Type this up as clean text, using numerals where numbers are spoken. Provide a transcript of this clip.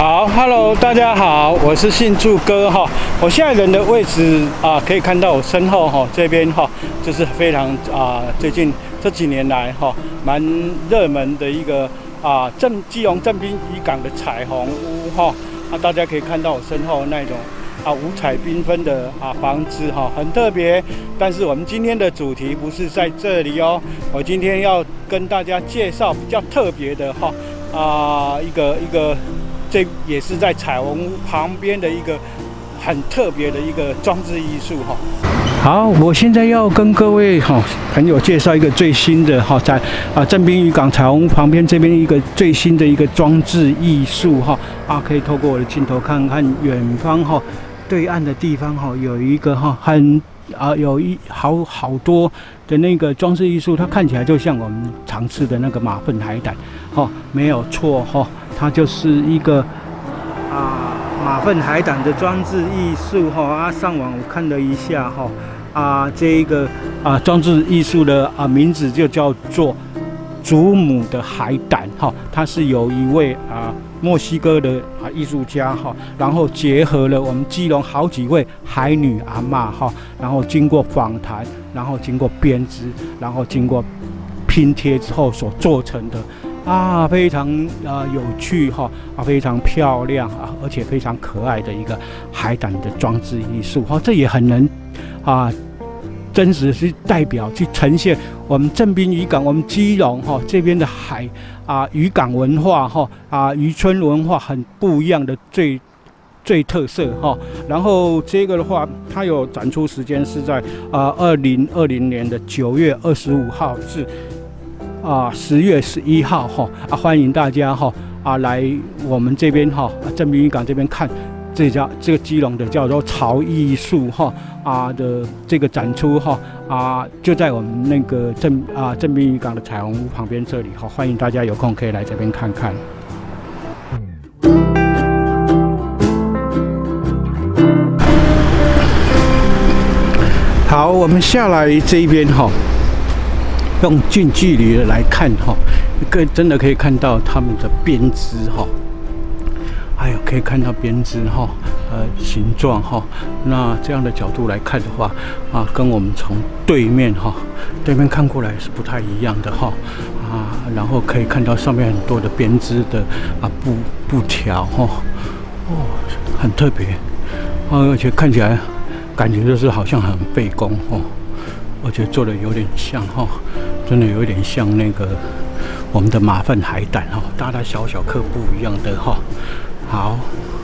好 ，Hello， 大家好，我是信柱哥哈。我现在人的位置可以看到我身后哈，这边哈，就是非常最近这几年来哈，蛮热门的一个基隆正滨渔港的彩虹屋哈。大家可以看到我身后那种五彩缤纷的房子哈，很特别。但是我们今天的主题不是在这里哦，我今天要跟大家介绍比较特别的哈一个。这也是在彩虹屋旁边的一个很特别的一个装置艺术哈。好，我现在要跟各位朋友介绍一个最新的在正滨渔港彩虹屋旁边这边一个最新的一个装置艺术可以透过我的镜头看看远方对岸的地方有一个有好多的那个装置艺术，它看起来就像我们常吃的那个马粪海胆没有错它就是一个马粪海胆的装置艺术上网我看了一下这一个装置艺术的名字就叫做祖母的海胆它是有一位墨西哥的艺术家然后结合了我们基隆好几位海女阿嬷然后经过访谈，然后经过编织，然后经过拼贴之后所做成的非常有趣非常漂亮而且非常可爱的一个海胆的装置艺术这也很能真实去代表去呈现我们正滨渔港我们基隆这边的海渔港文化渔村文化很不一样的最特色然后这个的话，它有展出时间是在2020年的9月25号至10月11号欢迎大家来我们这边正滨渔港这边看这个基隆的叫做潮艺术的这个展出就在我们那个正滨渔港的彩虹屋旁边这里欢迎大家有空可以来这边看看。好，我们下来这一边用近距离的来看真的可以看到他们的编织还有可以看到编织形状那这样的角度来看的话跟我们从对面看过来是不太一样的然后可以看到上面很多的编织的布条很特别而且看起来感觉就是好像很费工而且做的有点像真的有点像那个我们的马粪海胆大大小小颗不一样的好。